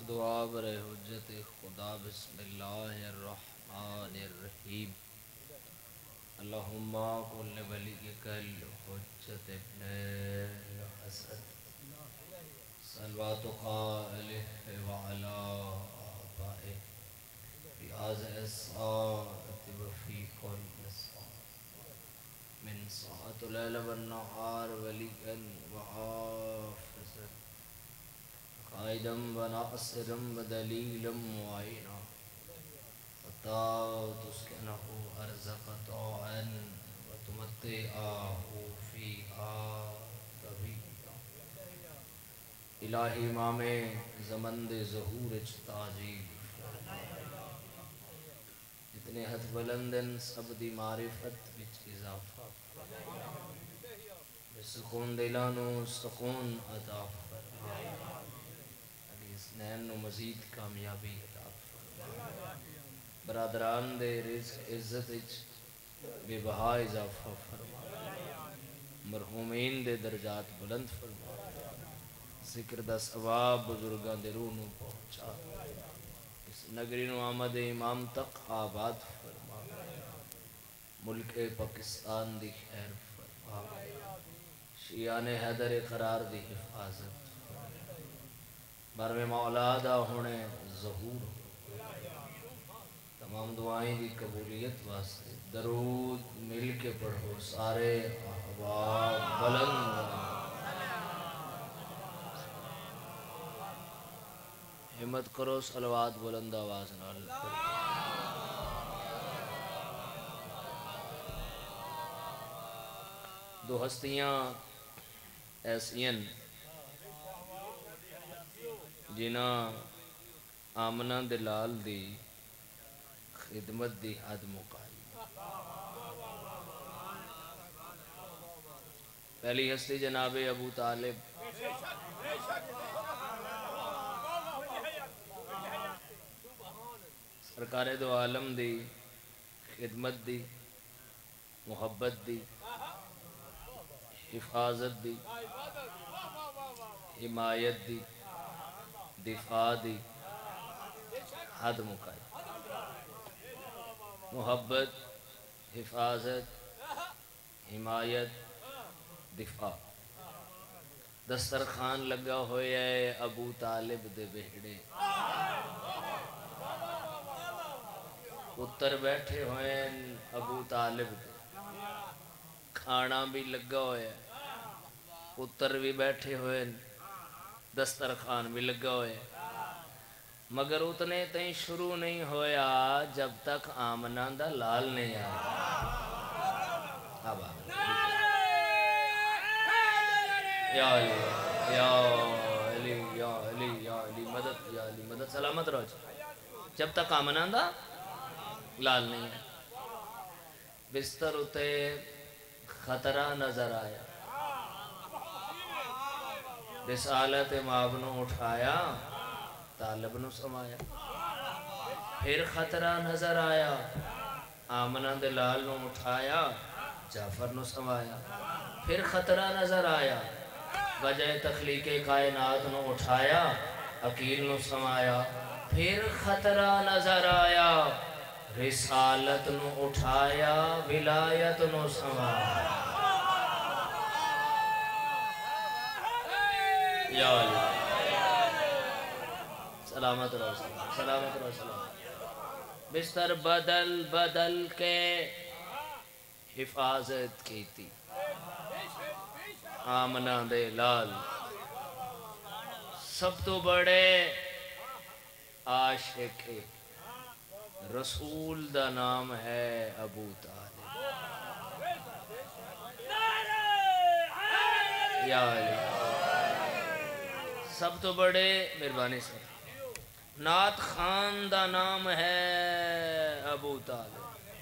دعا برے حجت خدا بسم اللہ الرحمن الرحیم اللہم کل ولیک الحجت ابن الحسن صلوات قائلہ وعلا آبائہ ریاض الساعت وفی کل ساعت من ساعت لیل والنہار ولیکا وحافظا قائدم و ناصرم و دلیلم معینا وَتَا تُسْكِنَهُ أَرْزَقَ طَاعًا وَتُمَتِّعَهُ فِيهَا طَوِيلًا الہی امام زمند ظہور تاجیل جتنے ہتھ بلندن سب دی معرفت بچ اضافہ سکون دلانو سکون عطا فرمائے علی اسنین نو مزید کامیابی عطا فرمائے برادران دے رزق عزت اچ بے بہا اضافہ فرمائے مرحومین دے درجات بلند فرمائے ذکر دا ثواب بزرگاں دے روح نو پہنچا اس نگری نو آمد امام تک آباد فرمائے ملک پاکستان دی خیر فرمائے شیعان حیدر قرار دی حفاظت برم مولا دا ہونے ظہور تمام دعائیں دی قبولیت واسطے درود مل کے پڑھو سارے احباب بلند ہمت کرو صلوات بلند آواز نال دو ہستیاں ایسیاں جنہ آمنہ دلال دی خدمت دی حد مقائی پہلی ہستی جناب ابو طالب سرکار دو عالم دی خدمت دی محبت دی حفاظت دی حمایت دی دفاع دی حد مقائی محبت حفاظت حمایت دفاع دسترخوان لگا ہوئے ہے ابو طالب دے بہڑے پتر بیٹھے ہوئے ہیں ابو طالب دے کھانا بھی لگا ہوئے ہے پتر بھی بیٹھے ہوئے ہیں دسترخوان بھی لگا ہوئے مگر اتنے تین شروع نہیں ہویا جب تک آمنہ دا لال نہیں آیا یا علی یا علی یا علی یا علی مدد یا علی مدد سلامت رہو جب تک آمنہ دا لال نہیں ہے بستر اتے خطرہ نظر آیا رسالت ماب نو اٹھایا طالب نو سمایا پھر خطرہ نظر آیا آمنہ دلال نو اٹھایا جعفر نو سمایا پھر خطرہ نظر آیا وجہ تخلیق کائنات نو اٹھایا عقیل نو سمایا پھر خطرہ نظر آیا رسالت نو اٹھایا ولایت نو سمایا یا علی سلامت رہو سلامت رہو سلامت بستر بدل بدل کے حفاظت کی تھی آمنہ دے لال سب تو بڑے عاشق رسول دا نام ہے ابو طالب یا علی سب تو بڑے مہربانی سے نعت خان دا نام ہے ابو طالب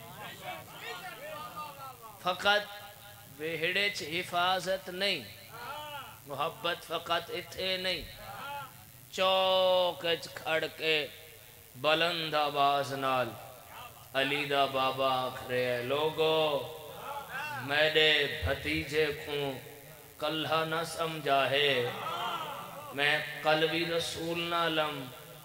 فقط بہڑے چ حفاظت نہیں محبت فقط اتھے نہیں چوک کھڑ کے بلند آواز نال علی دا بابا آکھرے لوگو میرے بھتیجے کو کلہ نہ سمجھا ہے میں قلبی رسول نہ لم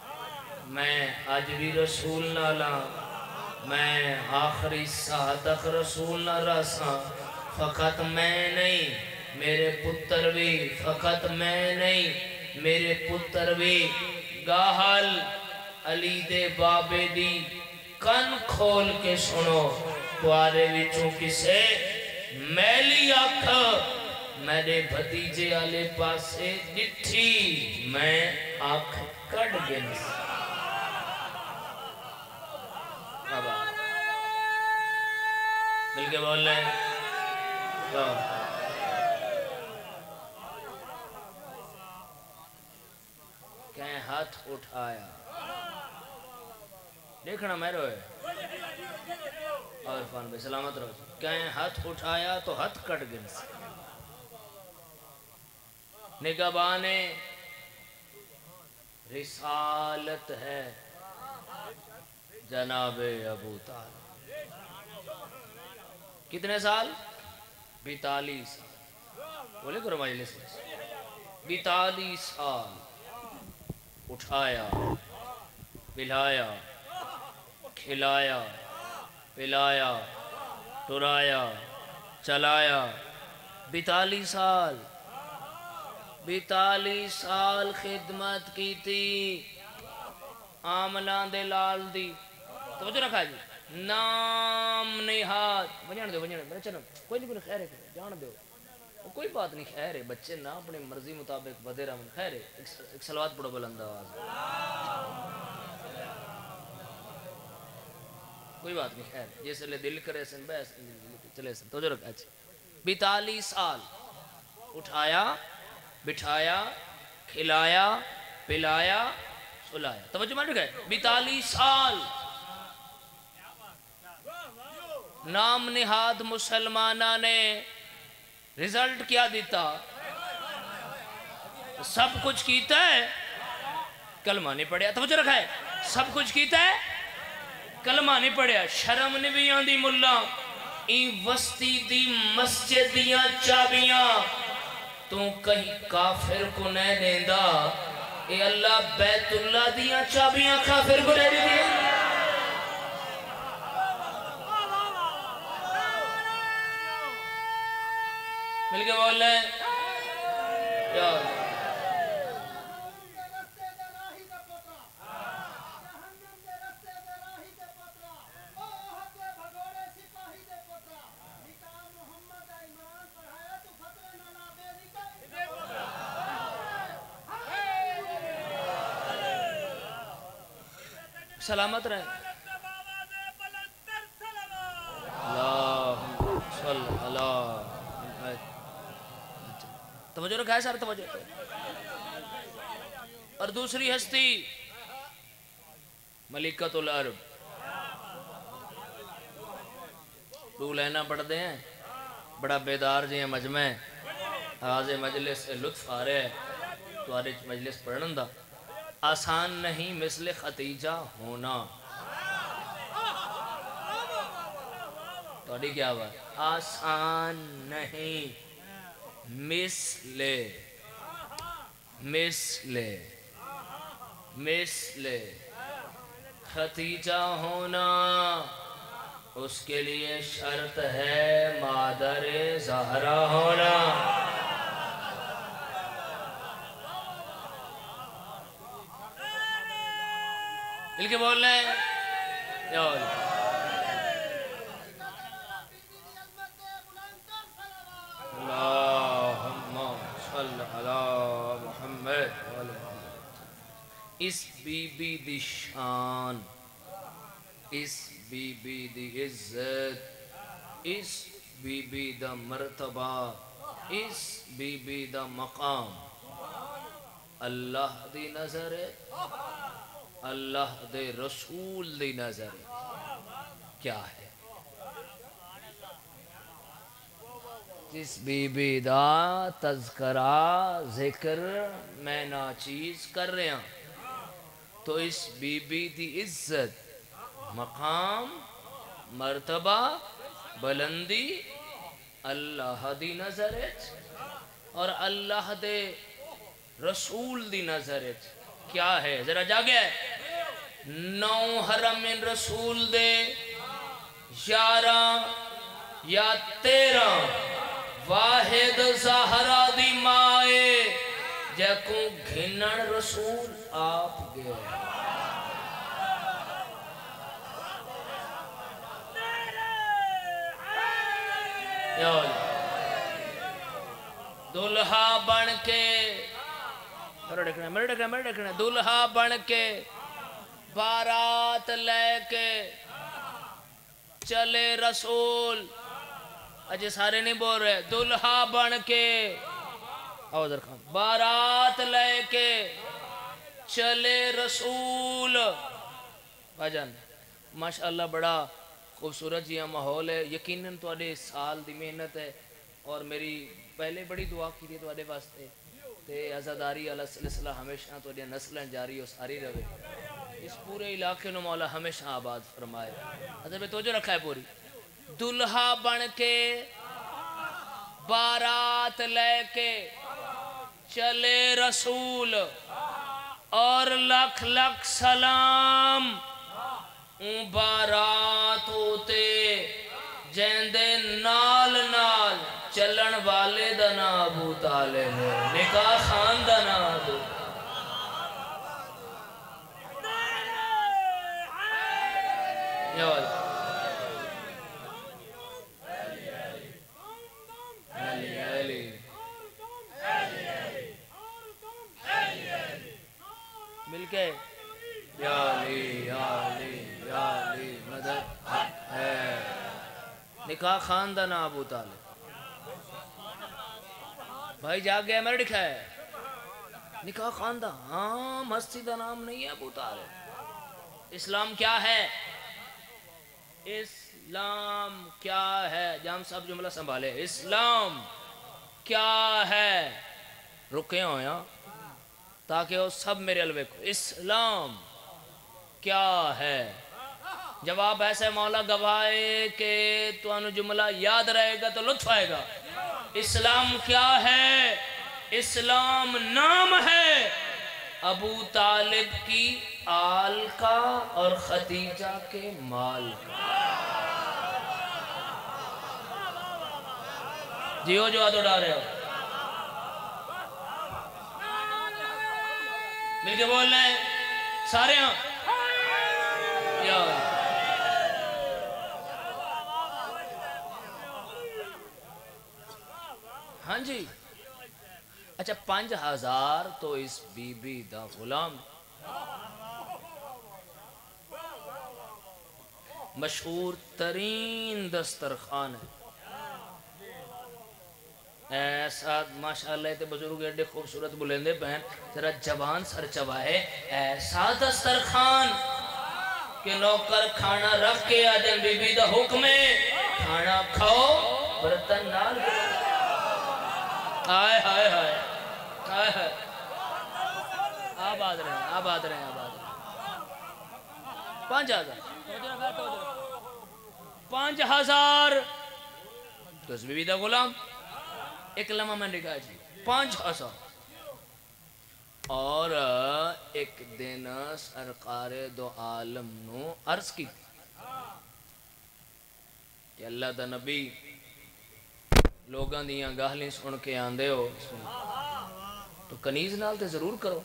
میں آج بھی رسول نالا میں آخری ساہ تک رسول نہ رساں فقط میں نہیں میرے پتر بھی فقط میں نہیں میرے پتر بھی گاہل علی دے بابے دی کن کھول کے سنو توارے وچوں کسے میلی آکھ میرے بھتیجے آلے پاسے ڈٹھی میں آنکھ کڑ گنس مل کے بول لیں کہیں ہاتھ اٹھایا دیکھنا میرے ہوئے اور فان بھائی سلامت رہو کہیں ہاتھ اٹھایا تو ہاتھ کٹ گنس نگہبان رسالت ہے جناب ابو طالب کتنے سال 42 سال بولے کرو مجلس 42 سال اٹھایا پلایا کھلایا پلایا ٹرایا چلایا 42 سال 42 سال خدمت کی تھی آمنہ دے لال دی توجہ رکھا جی نام نہاد بنیان دے بنیان چلو کوئی نہیں خیر ہے جان دے کوئی بات نہیں خیر ہے بچے نہ اپنے مرضی مطابق بدے رہا خیر ہے ایک صلوات پڑھو بلند آواز کوئی بات نہیں خیر جیسے لے دل کرے سن بے چلے سن توجہ رکھا جی 42 سال اٹھایا بٹھایا کھلایا پلایا سلایا توجہ مان گئے 42 سال نام نہاد مسلمانہ نے رزلٹ کیا دیتا سب کچھ کیتا ہے کلمہ نہیں پڑھیا توجہ رکھا ہے سب کچھ کیتا ہے کلمہ نہیں پڑھیا شرم نہیں بھی آن دی ملا این وستی دی مسجد دیاں چابیاں تو کہیں کافر کو نہیں دیندہ اے اللہ بیت اللہ دیاں چابیاں کافر کو نہیں دیندہ مل کے بول لیں یا سلامت رہے اللہم صلی اللہ توجہ رکھا ہے سارے توجہ اور دوسری ہستی ملکۃ العرب دو لینا پڑھتے ہیں بڑا بیدار جی ہیں مجمع آغاز مجلس سے لطف آ رہے ہیں تو آرچ مجلس پڑھن دا آسان نہیں مثل ختیجہ ہونا تو کیا بات آسان نہیں مثل ختیجہ ہونا اس کے لیے شرط ہے مادر زہرا ہونا مل کے بول رہے ہیں یا اللہ اللہم صلی علی محمد اس بی بی دی شان اس بی بی دی عزت اس بی بی دا مرتبہ اس بی بی دا مقام اللہ دی نظر ہے اللہ دے رسول دی نظر کیا ہے جس بی بی دا تذکرہ ذکر میں ناچیز کر رہے ہیں تو اس بی بی دی عزت مقام مرتبہ بلندی اللہ دی نظر اور اللہ دے رسول دی نظر کیا ہے ذرا جاگے 9 حرم رسول دے 11 یا 13 واحد زہرا دی مائے جیکوں گھنن رسول آپ گئے دلہا بن کے میرے ڈکھنا دلہا بن کے بارات لے کے چلے رسول اجے سارے نہیں بول رہے دلہا بن کے آوازر خان بارات لے کے چلے رسول بھاجان ماشاءاللہ بڑا خوبصورت جی ماحول ہے یقیناً تواڈے سال دی محنت ہے اور میری پہلے بڑی دعا کی تھی تواڈے واسطے تے عزاداری علیہ سلسلہ ہمیشہ تواڈی نسلیں جاری اور ساری رہے اس پورے علاقے نو مولا ہمیشہ آباد فرمائے حضرت میں توجہ رکھا ہے پوری دلہا بن کے بارات لے کے چلے رسول اور لکھ لکھ سلام بارات ہوتے جیندے نال نال چلن والے دا نام ابو طالب ہے نکاح خان دا نام ابو مل کے یا علی یا علی یا علی مدد ہے نکاح خان دا نام ابو طالب بھائی جاگ گیا میرے لکھا ہے نکاح خان دا ہاں مسجد دا نام نہیں ہے ابو طالب اسلام کیا ہے اسلام کیا ہے جام صاحب جملہ سنبھالے اسلام کیا ہے رکے ہو یہاں تاکہ وہ سب میرے الوے کو اسلام کیا ہے جواب ایسے مولا گواہے کہ تو انو جملہ یاد رہے گا تو لطف آئے گا اسلام کیا ہے اسلام نام ہے ابو طالب کی آل کا اور خدیجہ کے مال کا جیو جو ہاتھ اٹھا رہے ہو مل کے بول رہے ہیں سارے ہاں یا ہاں جی اچھا 5000 تو اس بی بی دا غلام مشہور ترین دسترخوان ہے ایسا ماشاءاللہ تے بزرگ ایڈے خوبصورت بلندے بہن ذرا جوان سر چبائے ایسا دسترخوان کہ نوکر کھانا رکھ کے آدم بی بی دا حکم ہے کھانا کھاؤ برتن نال آئے ہائے ہائے آئے ہائے آباد رہے آباد رہے آباد رہے 5000 تو اس بی بی دا غلام ایک لمحہ میں نے کہا جی 5000 اور ایک دن سرکار دو عالم نو عرض کی کہ اللہ دا نبی لوگاں دیاں گاہلیں سن کے آندے ہو تو کنیز نال تے ضرور کرو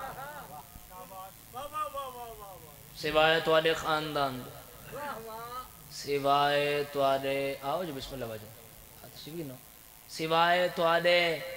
سوائے توڑے خاندان دے سوائے توڑے آؤ جو بسم اللہ باجو ہاتھ شوی نو سوائے توڑے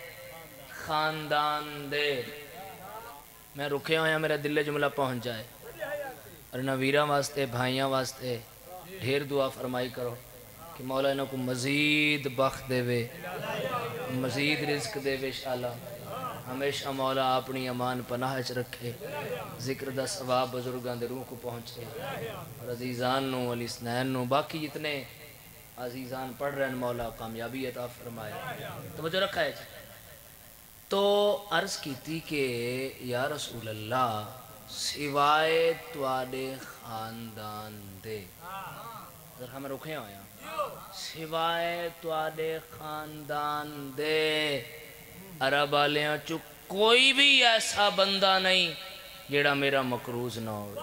خاندان دے میں رکھے ہویا میرا دل جملہ پہنچ جائے اور نویرہ واسطے بھائیاں واسطے ڈھیر دعا فرمائی کرو کہ مولا انہوں کو مزید بخت دے وے مزید رزق دے وے انشاءاللہ ہمیشہ مولا اپنی امان پناہ چ رکھے ذکر دا ثواب بزرگان دے روح کو پہنچے اور عزیزان نو علی سنین نو باقی جتنے عزیزان پڑھ رہے ہیں مولا کامیابی عطا فرمائے تو مجھے رکھا ہے تو عرض کی تھی کہ یا رسول اللہ سوائے توڑے خاندان دے ذرا ہمیں رکھے ہویا سوائے توڑے خاندان دے عرب آلیاں چو کوئی بھی ایسا بندہ نہیں جیڑا میرا مقروض نہ ہو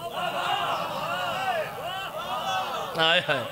آئے ہائے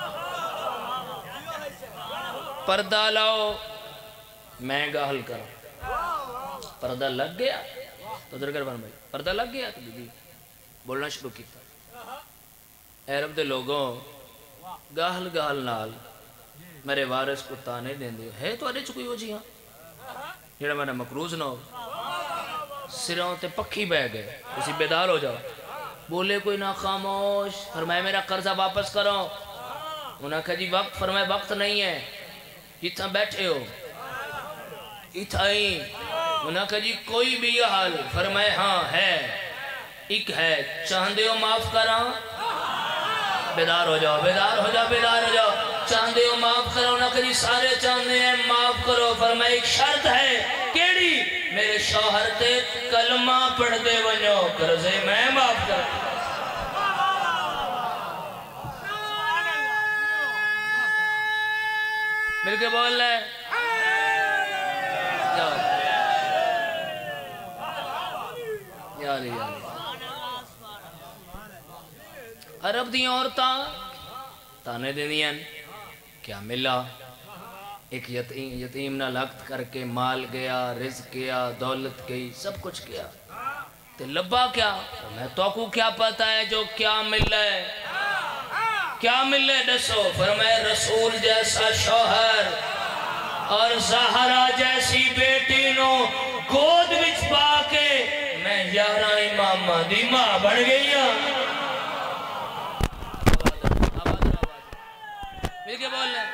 پردہ لاؤ میں گاہل کرا پردہ لگ گیا تو در کر بن بھائی پردہ لگ گیا تو بی بولنا شروع کیتا اے رب دے لوگوں گاہل گاہل نال میرے وارث کو تانے دیں دے ہے تو آنے چکوئی ہو جی ہاں جیڑا میرا مقروض نہ ہو سروں تے پکھی بہ گئے اسی بیدار ہو جاؤ بولے کوئی نہ خاموش فرمائے میرا قرضہ واپس کرو انہوں نے کہا جی وقت فرمائے وقت نہیں ہے جتنا بیٹھے ہو اتھائی انہوں نے کہا جی کوئی بھی یہ حال فرمائے ہاں ہے ایک ہے چاہندے ہو معاف کرا بیدار ہو جاؤ بیدار ہو جاؤ بیدار ہو جاؤ چاہندے ہو معاف کرو نہ کہا جی سارے چاہندے ہیں معاف کرو فرمائے ایک شرط ہے کیڑی میرے شوہر تے کلمہ پڑھ دے ونجو قرضے میں معاف کر مل کے بول لے یا علی عرب دی عورتاں تانے دینیاں کیا ملا ایک یتیم نہ لگت کر کے مال گیا رزق گیا دولت گئی سب کچھ گیا تے لبا کیا میں تو کو کیا پتا ہے جو کیا ملے کیا ملے دسو فرمائے رسول جیسا شوہر اور زہرا جیسی بیٹی نو گود وچ پا کے میں 11 امامہ دی ماں بڑھ گئی ہوں مل کے بول لیں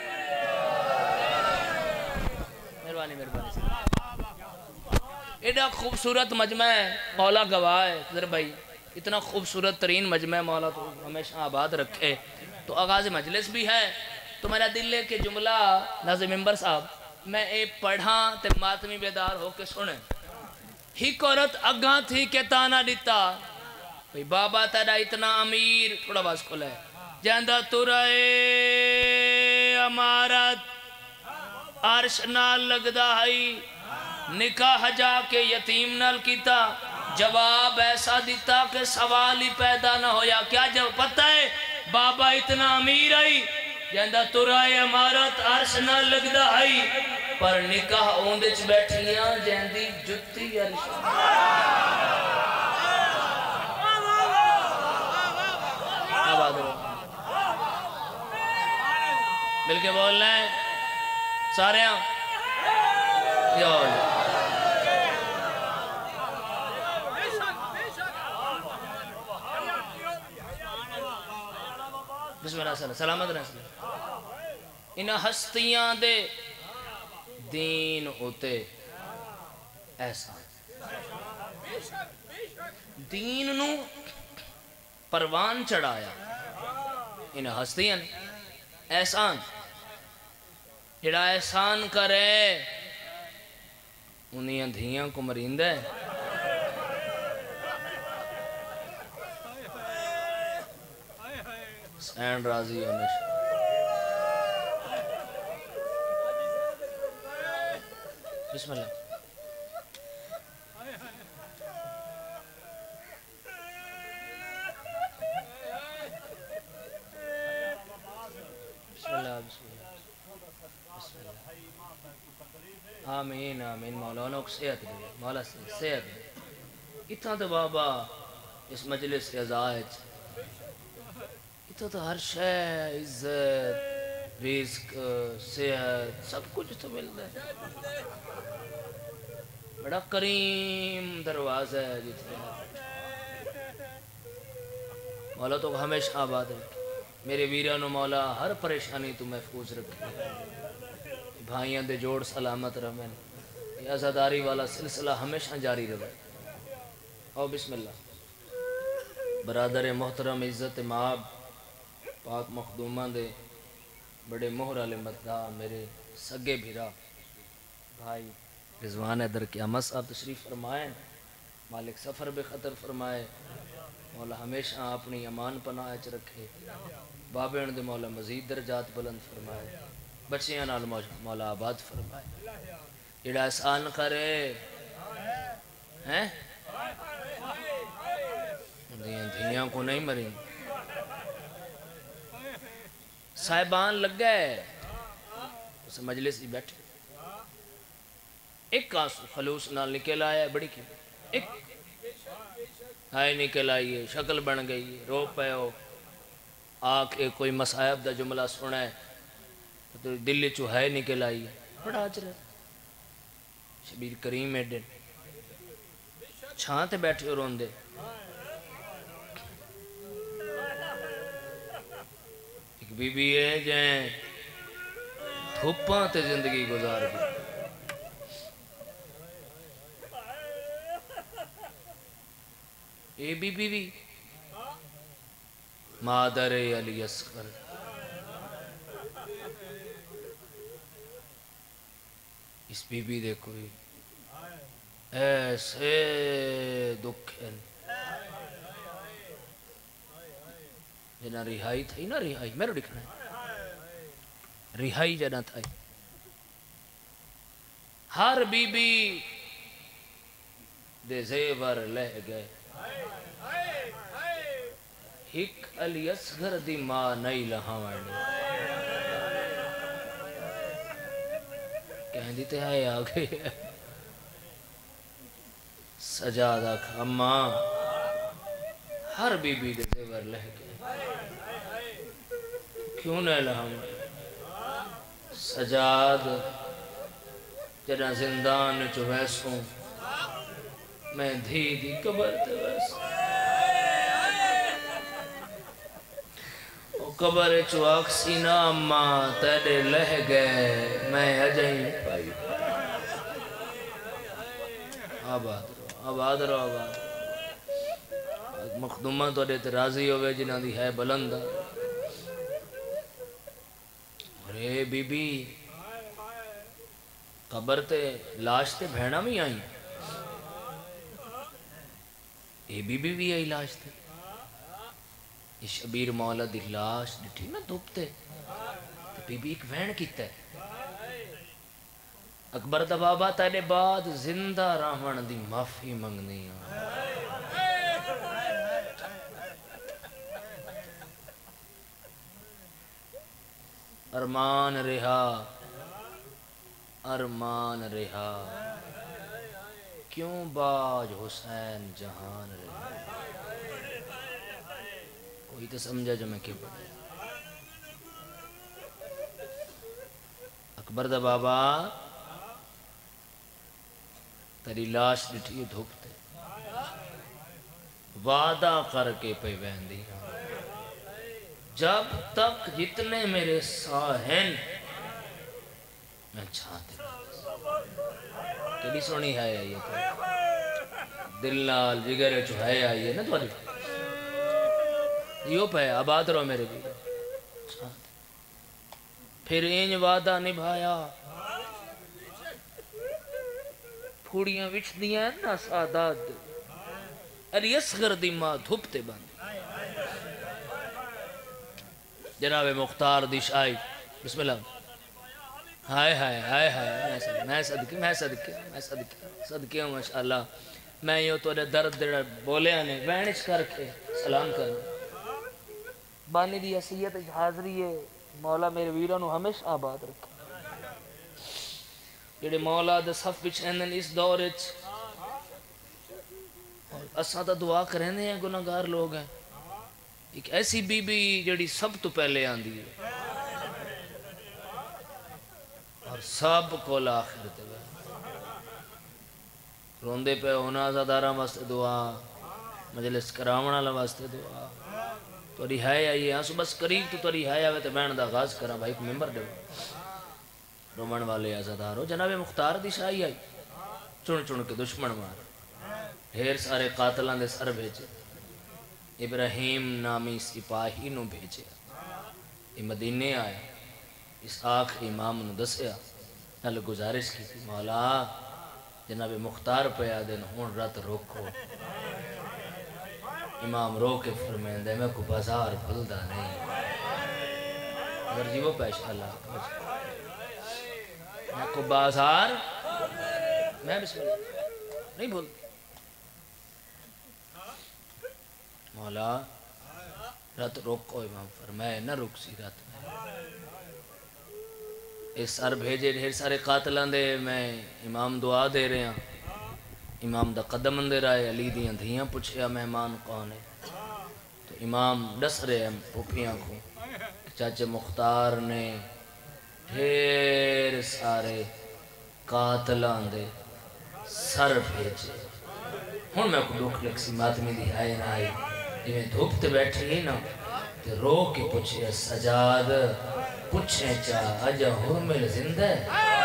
مہربانی مہربانی سے ایڈا خوبصورت مجمع ہے مولا گواہ ہے حضر بھائی اتنا خوبصورت ترین مجمع مولا تو ہمیشہ آباد رکھے تو آغاز مجلس بھی ہے تو میرا دل ہے کہ جملہ ناظم ممبر صاحب میں اے پڑھاں تے ماتمی بیدار ہو کے سنیں ہی عورت اگاں تھی کہ تانا دیتا بھئی بابا تیرا اتنا امیر تھوڑا باز کھولا ہے جاندہ ترائے امارت عرش نال لگدہ ہائی نکاح جا کے یتیم نال کیتا جواب ایسا دیتا کہ سوال ہی پیدا نہ ہویا کیا جب پتہ ہے بابا اتنا امیر آئی جاندہ ترائے امارت عرش نال لگدہ ہائی پر نکاح اوندچ بیٹھیاں جاندی جتی عرش آباد ہو مل کے بول رہے ہیں سارے ہاں بسم اللہ صلی اللہ سلامت رہے انہا ہستیاں دے دین ہوتے احسان دین نو پروان چڑھایا انہا ہستیاں احسان جڑا احسان کرے انہیں دھیاں کو مرین دے سین راضی ہمیشہ بسم اللہ بسم اللہ بسم اللہ بسم اللہ آمین آمین مولانا کو صحت دے مولا صحت دے اتنا تو بابا اس مجلس عزائج اتنا تو ہر شے عزت رزق صحت سب کچھ تو ملتا ہے بڑا کریم دروازہ ہے جتنے مولا تو ہمیشہ آباد رکھے میرے ویران و مولا ہر پریشانی تو محفوظ رکھے بھائیاں دے جوڑ سلامت رہن یہ ازاداری والا سلسلہ ہمیشہ جاری رہے او بسم اللہ برادر محترم عزت مآب پاک مخدومہ دے بڑے مہر علی مددہ میرے سگے بھیرا بھائی رضوان در قیامت صاحب تشریف فرمائیں مالک سفر بے خطر فرمائے مولا ہمیشہ اپنی امان پناہ اچ رکھے بابین دے مولا مزید درجات بلند فرمائے بچیاں نال مولا آباد فرمائے جڑا احسان کرے ہیں دیاں دھیاں کو نہیں مریں صاحبان لگا ہے اس مجلس ہی بیٹھے ایک آنسو خلوص نال نکل آیا ہے بڑی کی ایک ہائے نکل آئی ہے شکل بن گئی ہے رو پہ ہو آکھ کوئی مصائب دا جملہ سنا ہے تو دل چو ہے نکل آئی ہے بڑا عجر ہے شبیر کریم ایڈن چھانتے بیٹھے رون دے ایک بی بی ہے جائیں دھوپاں تے زندگی گزار دی اے بی بی بھی مادر علی اصغر اس بی بی دے کوئی ایسے دکھ ہیں جنا رہائی تھا نا رہائی میرے دکھنا ہے رہائی جنا تھا ہر بی بی دے زیور لہ گئے ہک علی اصغر دی ماں نئی لہاوانی کہیں دیتے ہیں آگے سجادہ کھاما ہر بی بی دے زیور لہ گئے کیوں نہ لہاوانی سجاد جنا زندان چو ویسوں میں دھی دی قبر تے ویسوں قبر چو اکسینا اماں تیرے لہ گئے میں اجائیں پائی آباد رو مخدومہ تو دیتے راضی ہوئے جنہ دی ہے بلند اور اے بی بی قبر تے لاش تے بھیڑا بھی آئیں اے بی بی بھی آئی لاش تے یہ شبیر مولا دی لاش ڈٹھی نا دھوپتے تو بی بی ایک وین کیتا ہے اکبر دا بابا تیرے بعد زندہ راہن دی معافی منگنی ارمان رہا ارمان رہا کیوں باج حسین جہان رہا کوئی تو سمجھا جو میں کیوں پڑھا اکبر دا بابا تیری لاش ڈٹھی دھوپتے وعدہ کر کے پہ بہندی جب تک جتنے میرے ساہن میں چھاتے کیلی سونی ہے یہ تو دل نال جگر چو ہے یہ نا تو یوں پہ آباد رہو میرے بھی پھر انج وعدہ نبھایا پھوڑیاں وچ دیاں ہیں نا سادات علی اصغر دی ماں دھوپتے بند جناب مختار دی شاہی بسم اللہ ہائے ہائے ہائے ہائے میں صدقے ہوں ماشاءاللہ میں یوں تو درد بولے آنے وینش کر کے سلام کرنا بانی دی حیثیت حاضری ہے مولا میرے ویرانو ہمیشہ آباد رکھے جڑے مولا دے صف بچھیندن اس دور اساں تا دعا کریں ہیں گناہگار لوگ ہیں ایک ایسی بی بی جڑی سب تو پہلے آندی ہے اور سب کو آخر تے روندے پہ ہونا زدارہ واسطے دعا مجلس کراونا واسطے دعا توڑی ہے آئیے آنسو بس قریب تو توڑی ہے آئے تو بین دا آغاز کرا بھائی کو ممبر دے رومن والے آزادارو جناب مختار دی شاہی آئی چن چن کے دشمن مار ڈھیر سارے قاتلان دے سر بھیجے ابراہیم نامی سپاہی نو بھیجے یہ مدینے آیا اس آخ امام نو دسیا نل گزارش کی تھی مولا جناب مختار پہ آدن ہون رات روکو امام رو کے فرمین دے میں کو بازار بھلدہ نہیں اگر جی وہ پیش اللہ میں کو بازار میں بسم اللہ نہیں بھول مولا رات روکو امام فرمائے نہ رک سی رات میں اس سر بھیجے ڈھیر سارے قاتلان دے میں امام دعا دے رہے ہیں امام دا قدم اندر آئے علی دیاں دھیاں پوچھیا مہمان کون ہے تو امام ڈس رہے ہیں پوپیاں کو چاچے مختار نے ڈھیر سارے قاتلان دے سر بھیجے ہوں میں کو دکھ لگ سی ماتمی دی آئے نہ آئی جی میں دھوپ تے بیٹھے ہی نا تے رو کے پوچھے سجاد پوچھیں چاہ اجا حرمل زندہ ہے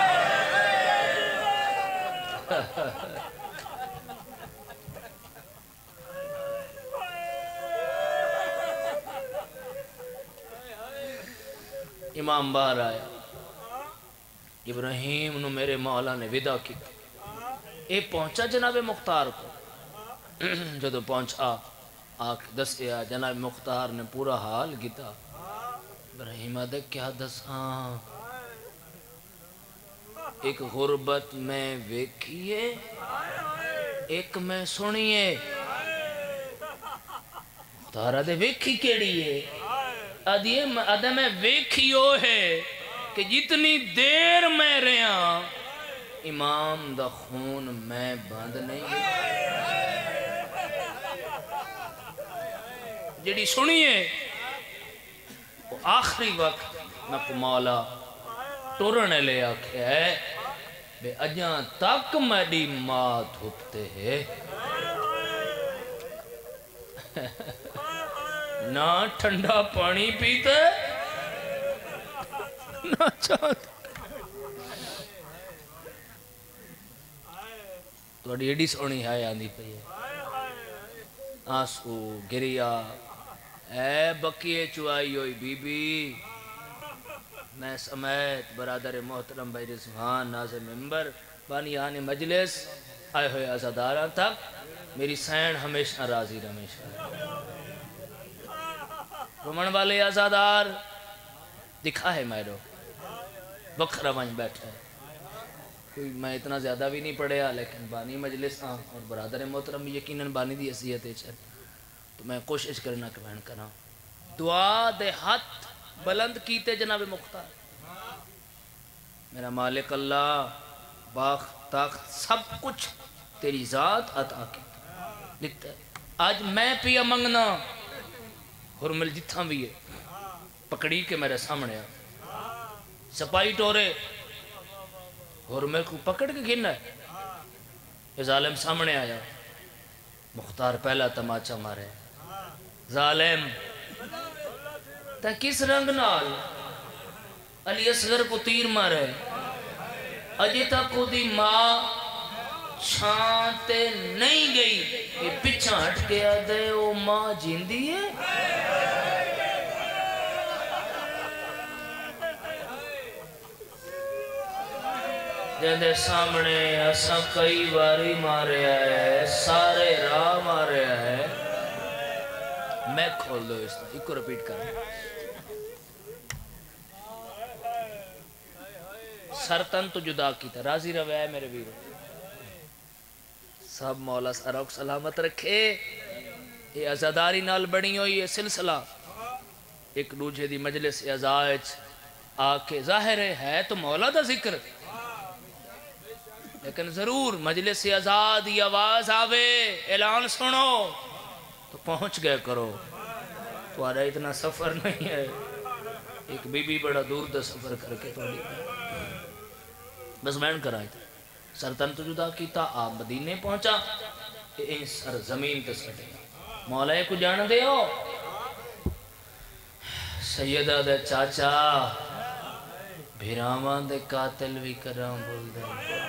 امام باہر آیا ابراہیم نو میرے مولا نے ودا کی اے پہنچا جناب مختار کو جدو پہنچا آکھ دسیا جناب مختار نے پورا حال کیتا ابراہیم آدھے کیا دساں ایک غربت میں ویکھیے ایک میں سنیے مختار آدھے ویکھی کیڑی ہے آدھے میں ویکھیو ہے کہ جتنی دیر میں رہا امام دا خون میں بند نہیں جڑی سنیے وہ آخری وقت میں کو مولا ٹورنے لے آکھے ہے بے اجاں تک میری ماں دھوپتے ہے نہ ٹھنڈا پانی پیتے نہ چاہتے تو ایڈی سونی ہے آندھی پئی ہے آنسو گریا اے بکیے چوائی ہوئی بی بی میں سمیت برادر محترم بھائی رضوان ناظر ممبر بانیان مجلس آئے ہوئے عزادارہ تک میری سین ہمیشہ راضی ہمیشہ رومن والے عزادار دکھا ہے میرو بکھرا ونج بیٹھا ہے کوئی میں اتنا زیادہ بھی نہیں پڑھیا لیکن بانی مجلس ہاں اور برادر محترم یقیناً بانی دی حیثیت ہے تو میں کوشش کرنا کہ بہن کرنا دعا دے ہاتھ بلند کیتے جناب مختار میرا مالک اللہ باغ تاخت سب کچھ تیری ذات عطا کی لکھتا ہے آج میں پیا منگنا حرمل جتھاں بھی ہے پکڑی کے میرے سامنے سپائی ٹورے حرمل کو پکڑ کے گھننا ہے یہ ظالم سامنے آیا مختار پہلا تماچا مارے ظالم تا کس رنگ نال علی اصغر کو تیر مارے اجی تک کو دی ماں چھانتے نہیں گئی یہ پچھا ہٹ گیا دے او ماں جیندی ہے جہدے سامنے ایسا کئی باری مارے آئے سارے راہ مارے آئے میں کھول دو اس نے ایک کو رپیٹ کرنا سرطن تو جدا کی تھا راضی روے ہے میرے ویرو سب مولا ساروک سلامت رکھے یہ عزاداری نال بڑی ہوئی یہ سلسلہ ایک دوجہ دی مجلس عزائج آکے ظاہر ہے تو مولا دا ذکر لیکن ضرور مجلس عزاد یہ آواز آوے اعلان سنو تو پہنچ گئے کرو تو آرہا اتنا سفر نہیں ہے ایک بی بی بڑا دور دا سفر کر کے تو بس بین کرائی تھا سرطن تو جدا کی تا آپ مدینے پہنچا ان سر زمین تے سٹے مولا کو جان دے ہو سیدہ دے چاچا بھیرامان دے قاتل بھی کرام بول دے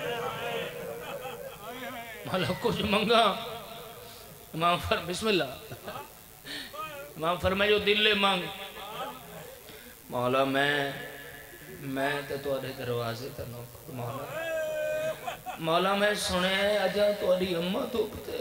مولا کچھ منگا امام بسم اللہ امام فرمائے جو دل لے مانگ مولا میں تے تو آدھے دروازے تنو مولا میں سنے اجا تو آدھی اممہ دھوپتے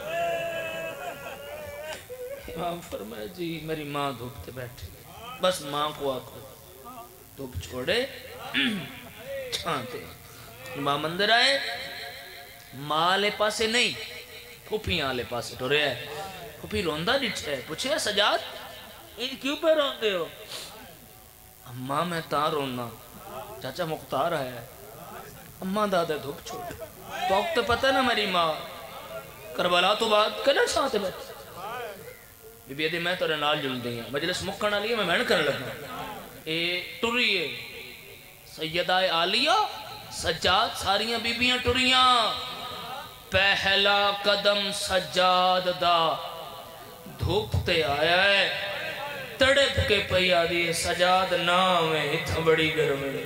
امام فرمائے جی میری ماں دھوپتے بیٹھے بس ماں کو آکھو دھوپ چھوڑے چھانتے امام اندر آئے ماں لے پاسے نہیں پھوپیاں لے پاسے ٹھو رہے ہیں پھوپھی روندا ڈٹھے پوچھے سجاد ان کیوں پہ روندے ہو؟ اماں میں تاں رونا چاچا مختار ہے اماں دادے دھوپ چھوڑ تو وقت پتہ نا میری ماں کربلا تو بعد کنا ساتھ بیٹھ بی بی میں تو نال جل دی ہیں مجلس مکھنا لیے میں محن کرنے لگا اے ٹریے سیدہ عالیہ سجاد ساریاں بیبیاں ٹریاں پہلا قدم سجاد دا دھوپتے آیا ہے تڑپ کے پیا دی سجاد نام ہے اتھا بڑی گرمی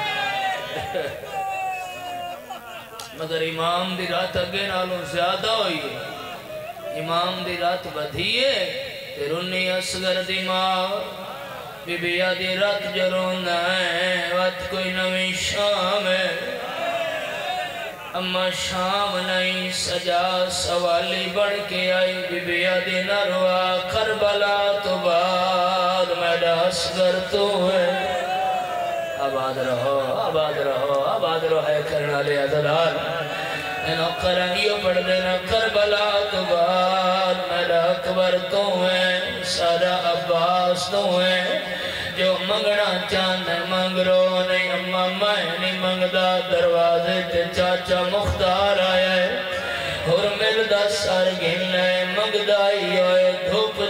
مگر امام دی رات اگے نالوں زیادہ ہوئی ہے امام دی رات بدھیے تیرونی اصغر دی ماں بی بی آدھی رات جروندہ ہے وقت کوئی نوی شام ہے اما شام نہیں سجا سوالی بڑھ کے آئی بی بی آدھی نروا کربلا تو بعد میڈا اصغر تو ہے آباد رہو آباد رہو آباد رہو ہے کرنا لیا دلال انہوں قرآنیوں پڑھ دینا کربلا تو بعد میرا اکبر تو ہے سارا عباس تو ہے جو منگنا چاندے منگ رو نہیں اممہ میں نہیں منگدا دروازے تے چاچا مختار آیا ہے اور ملدہ سر گھنے منگدائی ہوئے دھوپ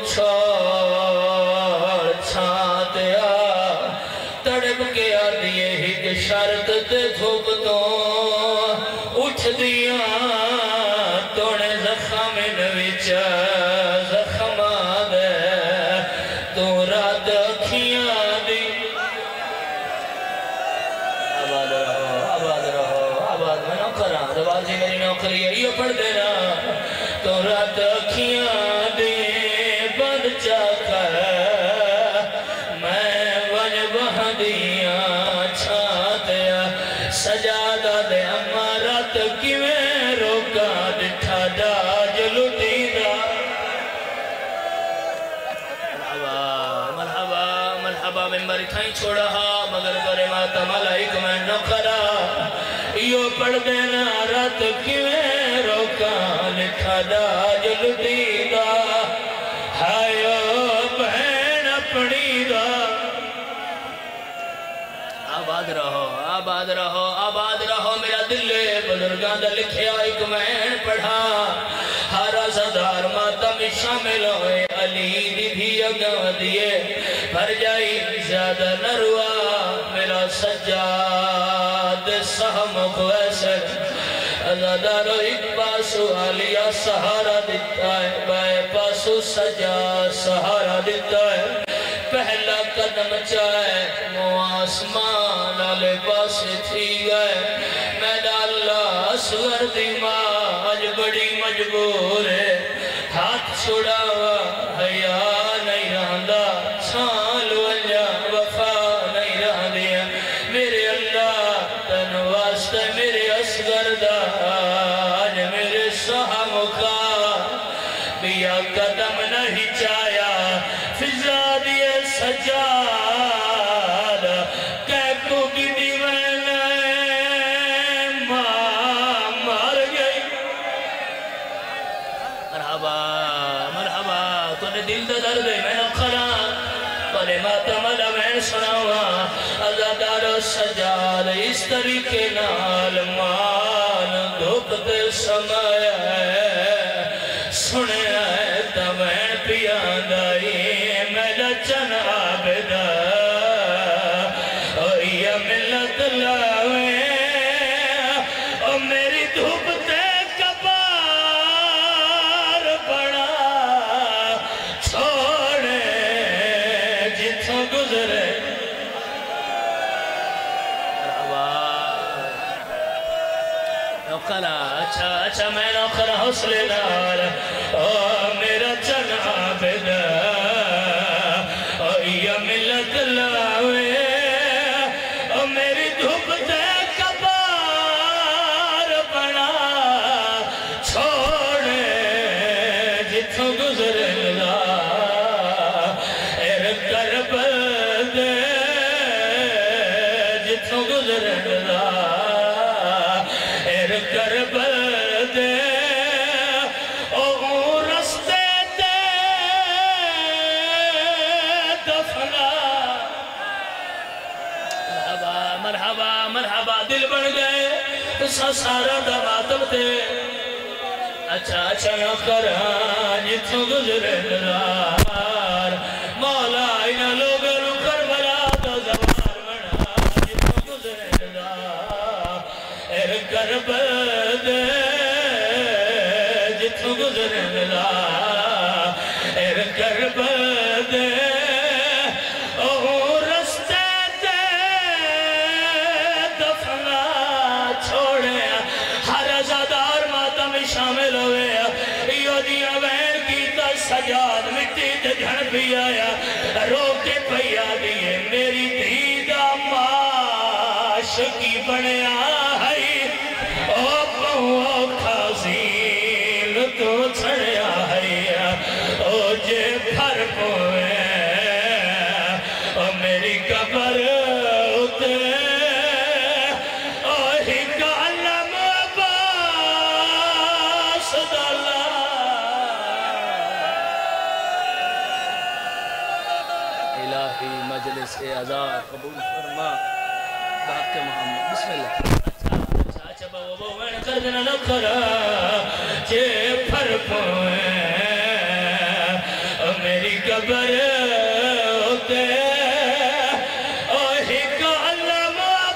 چھوڑ چھانتے آ تڑپ کے آدھیے ہی کہ شرط تے دھوپ تو اٹھ دیا تونے زخم نویچ زخم آدھے تو رات اکھیاں دی آباد رہو آباد میں نوکران دوازی میری نوکری ہے یہ پڑھ دینا تو رات اکھیاں دی بند چاکر میں ون بہدیاں چھاتیا سجادہ دے امارت کیویں روکا ڈٹھا ڈاج لٹی دا مرحبا مرحبا ممبر تھائیں چھوڑا مگر کرے ماتا ملائک میں نکرا یو پڑھ دینا رات کیویں روکا ڈٹھا ڈاج لٹی دا ہائیو بہن اپنی دا آباد رہو آباد رہو آباد رہو میرا دلے بزرگاں دا لکھیا ایک مہین پڑھا ہارا صدار ماتم شامل ہوئے علی دی بھی اگاں دیئے بھر جائی زیادہ نروا میرا سجاد سہم کویسر ازادارو ایک پاسو علیہ سہارا دیتا ہے بائے پاسو سجا سہارا دیتا ہے پہلا قدم چاہے مو آسمان آلے پاسے تھی گئے میڈا اللہ اصغر دی ماں آج بڑی مجبور ہے ہاتھ چھوڑا ہوا حیاء نہیں رہندا چھال ونجا وفا نہیں رہ دیا میرے اللہ تن واسطے میرے اصغر دا آج میرے سہم کا بیا قدم نہیں چایا فضا دیے سجاد کہہ کو کی دیوین مار گئی مرحبا مرحبا تو نے دل دا درد میں نقران تو نے ماتم علمین سناوا ازادار سجاد اس طریقے نال مان دھوپتے سمایا ہے سنے آئے تمہیں پیاندائی میڈا چن عابدہ یا ملت لاوے او میری دھوپتے کبار بڑا چھوڑے جتوں گزرے نوکرہ اچھا میں نوکرہ حسلے نار میرا چن عابدہ یا ملت لاوے میری دھوپتے کبار بڑا چھوڑے جتوں گزرے لگا ایر کربل دے جتوں گزرے لگا ایر کربل دے او رستے دے مرحبا مرحبا دل بن گئے سارا دا ماتم تے اچھا اچھا کران جتوں گزرے نظار مولا انہا لوگ رکر بلا دا زوار بنا جتوں گزرے نظار ایر کرب دے جتوں گزرے نظار ایر کرب دے شامل ہوئے یودیاں وین کی تا سجاد مٹی تے جھڑ بھی آیا رو کے پیا دیئے میری دیدہ معاش کی بنیا ہے او پہو کھازیل تو چھڑیا ہے او جے پھر پوئے او میری قبر اتے مجلس اعزاز قبول فرما باقی محمد بسم اللہ اچھا بابا بوین کردنا نکھرا جے پھر پوئے میری قبر ہوتے اوہی کا علم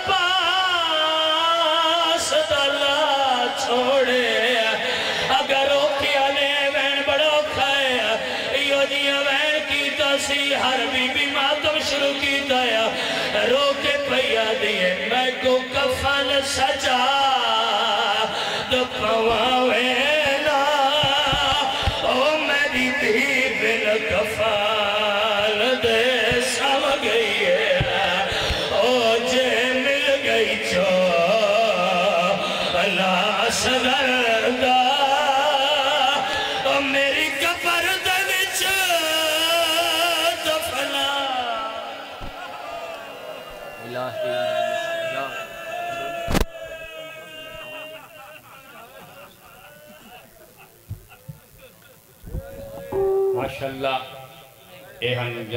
عباس دلہ چھوڑے اگر اوکی علی وین بڑا کھائے یودیاں وین کی تسی ہر بی بی ماتم شروع کی دایا رو کے پیا دیئے میں کو کفن سجا دو پواوینا او میری بھی بل کفن دے سم گئی ہے او جے مل گئی چو اللہ صغر دا او میری کفر دے وچ دفنا الہی ماشاءاللہ اے ہم